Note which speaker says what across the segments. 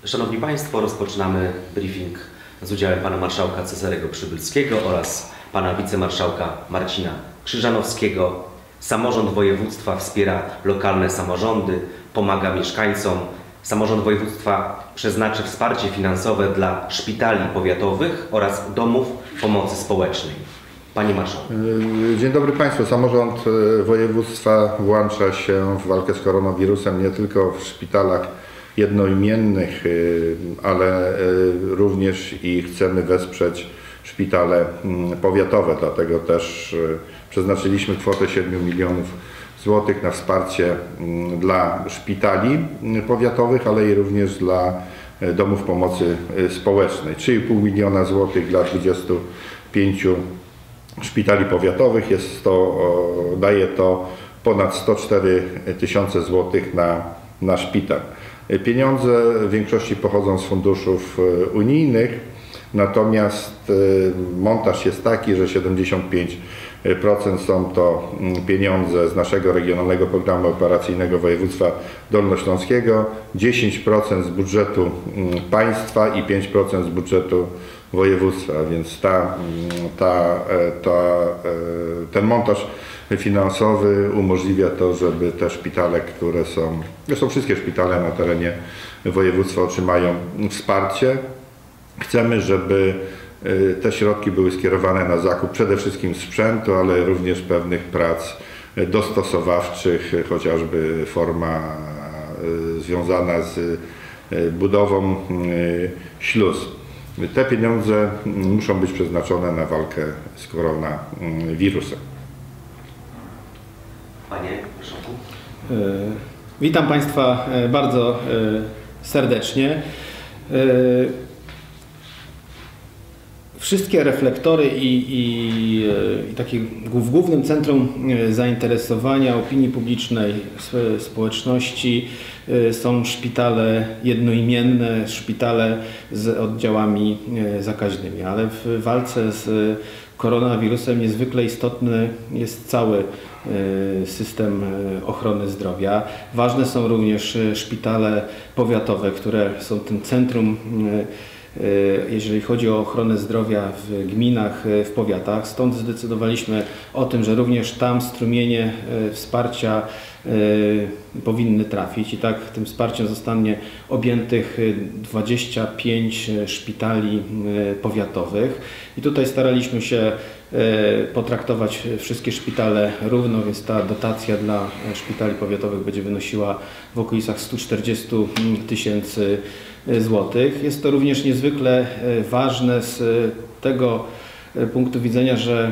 Speaker 1: Szanowni Państwo, rozpoczynamy briefing z udziałem Pana Marszałka Cezarego Przybylskiego oraz Pana Wicemarszałka Marcina Krzyżanowskiego. Samorząd województwa wspiera lokalne samorządy, pomaga mieszkańcom. Samorząd województwa przeznaczy wsparcie finansowe dla szpitali powiatowych oraz domów pomocy społecznej. Panie Marszałku.
Speaker 2: Dzień dobry Państwu. Samorząd województwa włącza się w walkę z koronawirusem nie tylko w szpitalach jednoimiennych, ale również i chcemy wesprzeć szpitale powiatowe. Dlatego też przeznaczyliśmy kwotę 7 milionów złotych na wsparcie dla szpitali powiatowych, ale i również dla domów pomocy społecznej. 3,5 miliona złotych dla 25 szpitali powiatowych. Daje to ponad 104 tysiące złotych na szpital. Pieniądze w większości pochodzą z funduszów unijnych, natomiast montaż jest taki, że 75% są to pieniądze z naszego Regionalnego Programu Operacyjnego Województwa Dolnośląskiego, 10% z budżetu państwa i 5% z budżetu województwa, więc ten montaż finansowy umożliwia to, żeby te szpitale, które zresztą wszystkie szpitale na terenie województwa otrzymają wsparcie. Chcemy, żeby te środki były skierowane na zakup przede wszystkim sprzętu, ale również pewnych prac dostosowawczych, chociażby forma związana z budową śluz. Te pieniądze muszą być przeznaczone na walkę z koronawirusem.
Speaker 1: Panie Marszałku.
Speaker 3: Witam Państwa bardzo serdecznie. Wszystkie reflektory i takie w głównym centrum zainteresowania opinii publicznej, społeczności są szpitale jednoimienne, szpitale z oddziałami zakaźnymi, ale w walce z koronawirusem niezwykle istotny jest cały system ochrony zdrowia. Ważne są również szpitale powiatowe, które są tym centrum, jeżeli chodzi o ochronę zdrowia w gminach, w powiatach. Stąd zdecydowaliśmy o tym, że również tam strumienie wsparcia powinny trafić i tak tym wsparciem zostanie objętych 25 szpitali powiatowych. I tutaj staraliśmy się potraktować wszystkie szpitale równo, więc ta dotacja dla szpitali powiatowych będzie wynosiła w okolicach 140 tysięcy złotych. Jest to również niezwykle ważne z tego punktu widzenia, że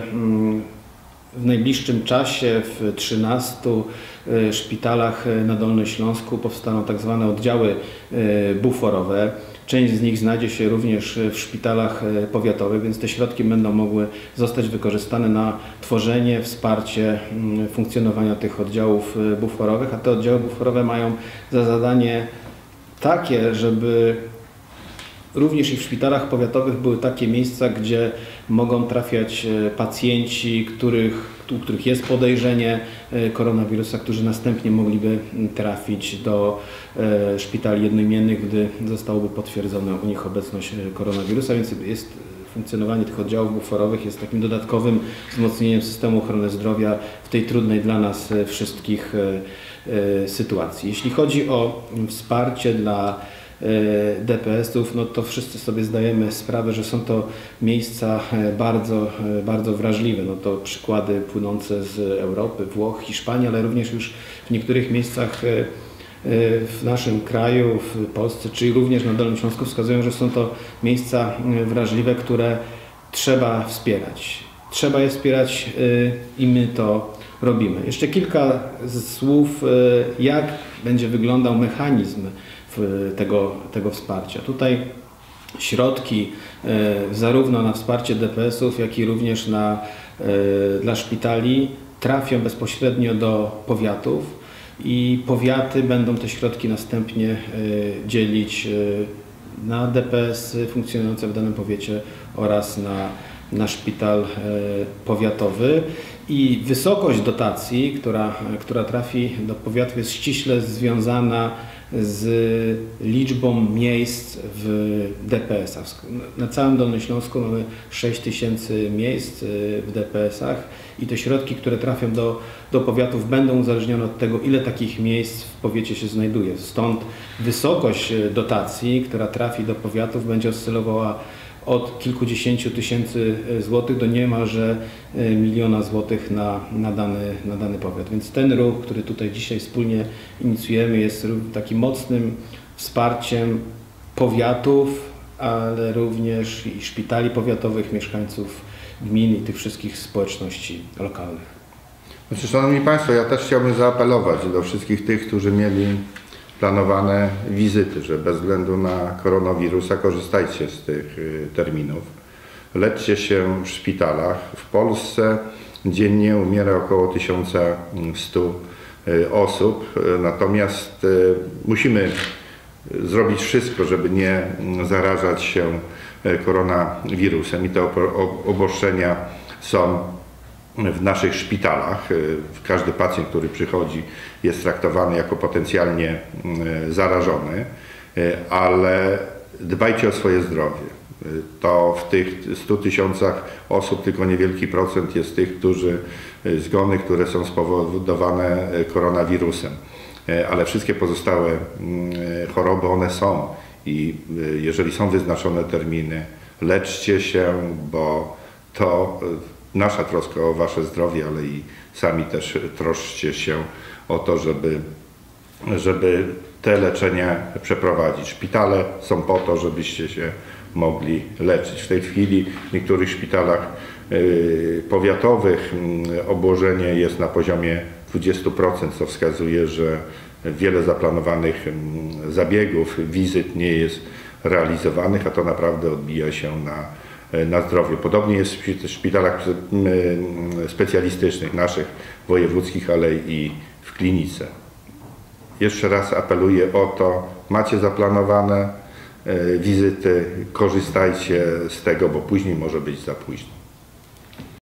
Speaker 3: w najbliższym czasie w 13 szpitalach na Dolnym Śląsku powstaną tak zwane oddziały buforowe. Część z nich znajdzie się również w szpitalach powiatowych, więc te środki będą mogły zostać wykorzystane na tworzenie, wsparcie funkcjonowania tych oddziałów buforowych, a te oddziały buforowe mają za zadanie takie, żeby również i w szpitalach powiatowych były takie miejsca, gdzie mogą trafiać pacjenci, u których jest podejrzenie koronawirusa, którzy następnie mogliby trafić do szpitali jednoimiennych, gdy zostałoby potwierdzona u nich obecność koronawirusa, więc funkcjonowanie tych oddziałów buforowych jest takim dodatkowym wzmocnieniem systemu ochrony zdrowia w tej trudnej dla nas wszystkich sytuacji. Jeśli chodzi o wsparcie dla DPS-ów, no to wszyscy sobie zdajemy sprawę, że są to miejsca bardzo wrażliwe. No to przykłady płynące z Europy, Włoch, Hiszpanii, ale również już w niektórych miejscach w naszym kraju, w Polsce, czy również na Dolnym Śląsku wskazują, że są to miejsca wrażliwe, które trzeba wspierać. Trzeba je wspierać i my to robimy. Jeszcze kilka słów, jak będzie wyglądał mechanizm tego wsparcia. Tutaj środki zarówno na wsparcie DPS-ów, jak i również dla szpitali trafią bezpośrednio do powiatów i powiaty będą te środki następnie dzielić na DPS-y funkcjonujące w danym powiecie oraz na szpital powiatowy. I wysokość dotacji, która trafi do powiatów, jest ściśle związana z liczbą miejsc w DPS-ach. Na całym Dolnośląsku mamy 6000 miejsc w DPS-ach i te środki, które trafią do powiatów, będą uzależnione od tego, ile takich miejsc w powiecie się znajduje. Stąd wysokość dotacji, która trafi do powiatów, będzie oscylowała od kilkudziesięciu tysięcy złotych do niemalże 1 000 000 złotych na dany powiat. Więc ten ruch, który tutaj dzisiaj wspólnie inicjujemy, jest takim mocnym wsparciem powiatów, ale również i szpitali powiatowych, mieszkańców gmin i tych wszystkich społeczności lokalnych.
Speaker 2: Znaczy, Szanowni Państwo, ja też chciałbym zaapelować do wszystkich tych, którzy mieli planowane wizyty, że bez względu na koronawirusa korzystajcie z tych terminów. Leczcie się w szpitalach. W Polsce dziennie umiera około 1100 osób, natomiast musimy zrobić wszystko, żeby nie zarażać się koronawirusem i te obostrzenia są w naszych szpitalach. Każdy pacjent, który przychodzi, jest traktowany jako potencjalnie zarażony, ale dbajcie o swoje zdrowie. To w tych 100 000 osób tylko niewielki procent jest tych, zgony, które są spowodowane koronawirusem, ale wszystkie pozostałe choroby, one są i jeżeli są wyznaczone terminy, leczcie się, bo to nasza troska o wasze zdrowie, ale i sami też troszczcie się o to, żeby te leczenia przeprowadzić. Szpitale są po to, żebyście się mogli leczyć. W tej chwili w niektórych szpitalach powiatowych obłożenie jest na poziomie 20%, co wskazuje, że wiele zaplanowanych zabiegów, wizyt nie jest realizowanych, a to naprawdę odbija się na zdrowiu. Podobnie jest w szpitalach specjalistycznych, naszych wojewódzkich, ale i w klinice. Jeszcze raz apeluję o to, macie zaplanowane wizyty, korzystajcie z tego, bo później może być za późno.